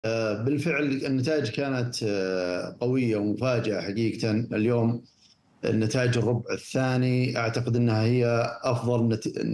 بالفعل النتائج كانت قوية ومفاجئة حقيقة اليوم. النتائج الربع الثاني أعتقد أنها هي أفضل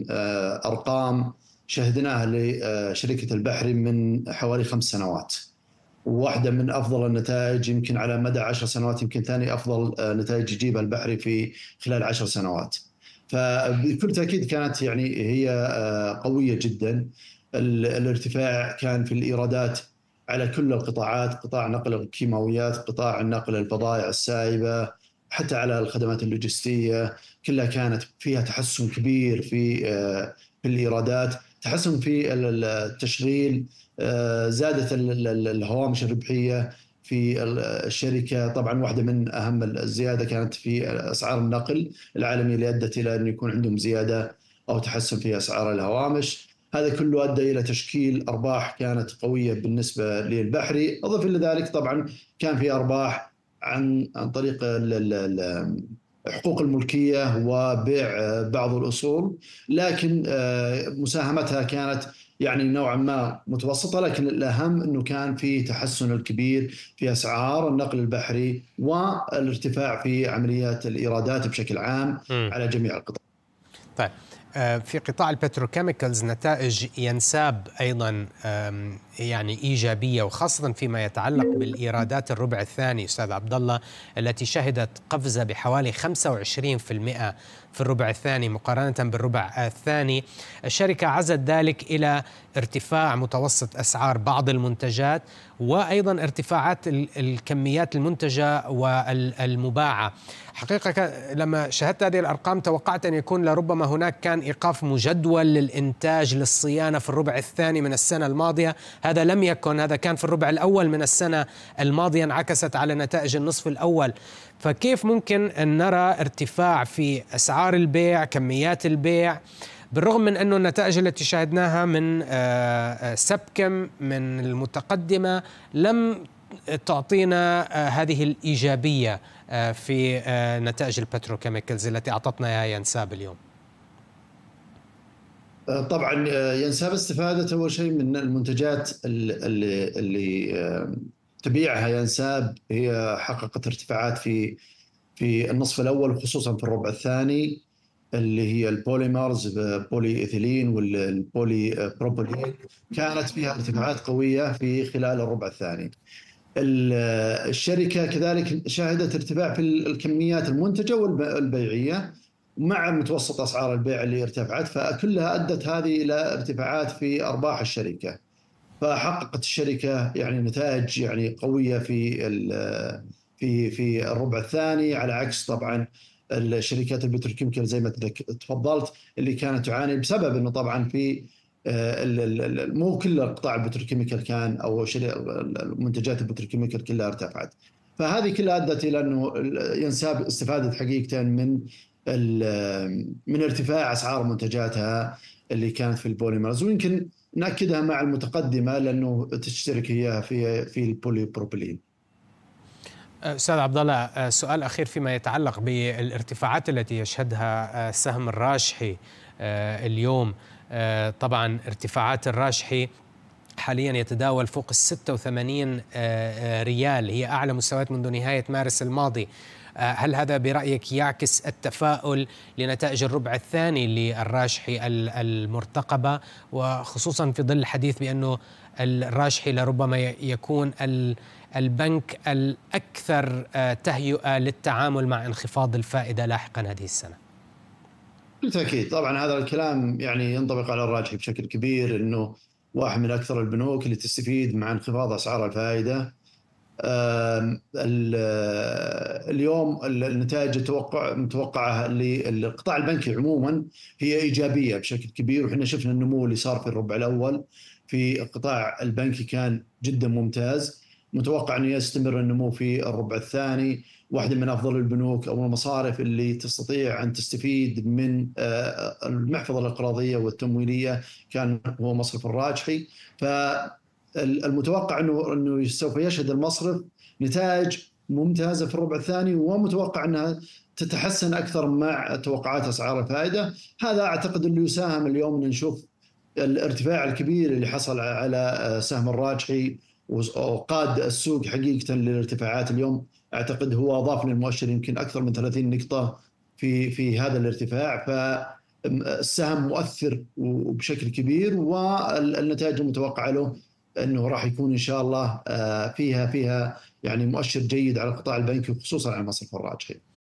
أرقام شهدناها لشركة البحري من حوالي 5 سنوات، وواحدة من أفضل النتائج يمكن على مدى 10 سنوات، يمكن ثاني أفضل نتائج يجيبها البحري في خلال 10 سنوات. فبكل تأكيد كانت يعني هي قوية جدا. الارتفاع كان في الإيرادات على كل القطاعات، قطاع نقل الكيماويات، قطاع نقل البضائع السائبة، حتى على الخدمات اللوجستية، كلها كانت فيها تحسن كبير في الإيرادات، تحسن في التشغيل، زادت الهوامش الربحية في الشركة. طبعا واحدة من أهم الزيادة كانت في أسعار النقل العالمية، اللي أدت إلى أن يكون عندهم زيادة أو تحسن في أسعار الهوامش. هذا كله أدى إلى تشكيل أرباح كانت قوية بالنسبة للبحري. أضف إلى ذلك طبعا كان في أرباح عن طريق حقوق الملكية وبيع بعض الأصول، لكن مساهمتها كانت يعني نوعا ما متوسطة. لكن الأهم أنه كان في تحسن الكبير في أسعار النقل البحري والارتفاع في عمليات الإيرادات بشكل عام على جميع القطاعات. طيب، في قطاع البتروكيميكالز نتائج ينساب أيضا يعني إيجابية، وخاصة فيما يتعلق بالإيرادات الربع الثاني أستاذ عبد الله، التي شهدت قفزة بحوالي 25% في الربع الثاني مقارنة بالربع الثاني. الشركة عزت ذلك إلى ارتفاع متوسط أسعار بعض المنتجات، وأيضا ارتفاعات الكميات المنتجة والمباعة. حقيقة لما شاهدت هذه الأرقام توقعت أن يكون لربما هناك كان إيقاف مجدول للإنتاج للصيانة في الربع الثاني من السنة الماضية. هذا لم يكن، هذا كان في الربع الأول من السنة الماضية، انعكست على نتائج النصف الأول. فكيف ممكن أن نرى ارتفاع في أسعار البيع، كميات البيع، بالرغم من أن النتائج التي شاهدناها من سبكم من المتقدمة لم تعطينا هذه الإيجابية في نتائج البتروكيميكالز التي أعطتنا إياها ينساب اليوم؟ طبعا ينساب استفادت أول شيء من المنتجات اللي تبيعها ينساب. هي حققت ارتفاعات في النصف الأول، خصوصا في الربع الثاني، اللي هي البوليمرز، بولي إيثيلين والبولي بروبولين، كانت فيها ارتفاعات قوية في خلال الربع الثاني. الشركة كذلك شهدت ارتفاع في الكميات المنتجة والبيعية مع متوسط أسعار البيع اللي ارتفعت، فكلها أدت هذه إلى ارتفاعات في أرباح الشركة. فحققت الشركة يعني نتائج يعني قوية في الربع الثاني، على عكس طبعا الشركات البتروكيميكال زي ما تفضلت اللي كانت تعاني بسبب انه طبعا في مو كل القطاع البتروكيميكال كان، او المنتجات البتروكيميكال كلها ارتفعت. فهذه كلها ادت الى انه ينساب استفادت حقيقه من ارتفاع اسعار منتجاتها اللي كانت في البوليمرز، ويمكن ناكدها مع المتقدمه لانه تشترك هي في البولي بروبيلين. أستاذ عبد الله، سؤال أخير فيما يتعلق بالارتفاعات التي يشهدها سهم الراجحي اليوم. طبعا ارتفاعات الراجحي حاليا يتداول فوق 86 ريال، هي أعلى مستويات منذ نهاية مارس الماضي. هل هذا برأيك يعكس التفاؤل لنتائج الربع الثاني للراجحي المرتقبة، وخصوصا في ظل الحديث بأنه الراجحي لربما يكون البنك الأكثر تهيئة للتعامل مع انخفاض الفائدة لاحقا هذه السنة؟ بالتأكيد طبعا هذا الكلام يعني ينطبق على الراجحي بشكل كبير، أنه واحد من أكثر البنوك اللي تستفيد مع انخفاض أسعار الفائدة. اليوم النتائج المتوقعة للقطاع البنكي عموما هي إيجابية بشكل كبير، وإحنا شفنا النمو اللي صار في الربع الأول في القطاع البنكي كان جدا ممتاز. متوقع أن يستمر النمو في الربع الثاني. واحدة من أفضل البنوك أو المصارف اللي تستطيع أن تستفيد من المحفظة الإقراضية والتمويلية كان هو مصرف الراجحي. فالمتوقع أنه سوف يشهد المصرف نتائج ممتازة في الربع الثاني، ومتوقع أنها تتحسن أكثر مع توقعات أسعار الفائدة. هذا أعتقد أنه يساهم اليوم أن نشوف الارتفاع الكبير اللي حصل على سهم الراجحي وقاد السوق حقيقة للارتفاعات اليوم. أعتقد هو أضاف للمؤشر يمكن أكثر من 30 نقطة في هذا الارتفاع. فالسهم مؤثر وبشكل كبير، والنتائج المتوقعة له أنه راح يكون إن شاء الله فيها يعني مؤشر جيد على القطاع البنكي وخصوصا على المصرف الراجحي.